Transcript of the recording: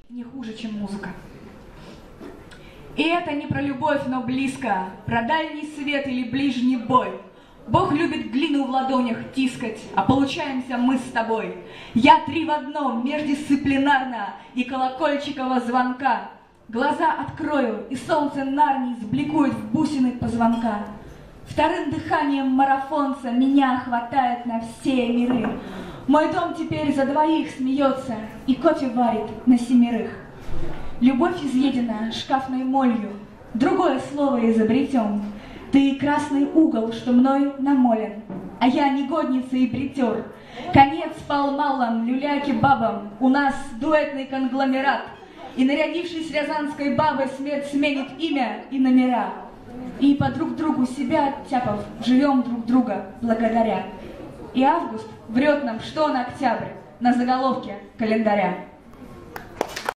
не хуже, чем музыка. И это не про любовь, но близко, про дальний свет или ближний бой. Бог любит глину в ладонях тискать, а получаемся мы с тобой. Я три в одном, междисциплинарно, и колокольчикова звонка. Глаза открою, и солнце Нарнии сбликует в бусины позвонка. Вторым дыханием марафонца меня хватает на все миры. Мой дом теперь за двоих смеется и кофе варит на 7. Любовь изъедена шкафной молью, другое слово изобретем. Ты красный угол, что мной намолен, а я негодница и притер. Конец пал малом, люляки бабам, у нас дуэтный конгломерат. И, нарядившись рязанской бабой, смерть сменит имя и номера. И по друг другу себя оттяпав, живем друг друга благодаря. И август врет нам, что он октябрь, на заголовке календаря.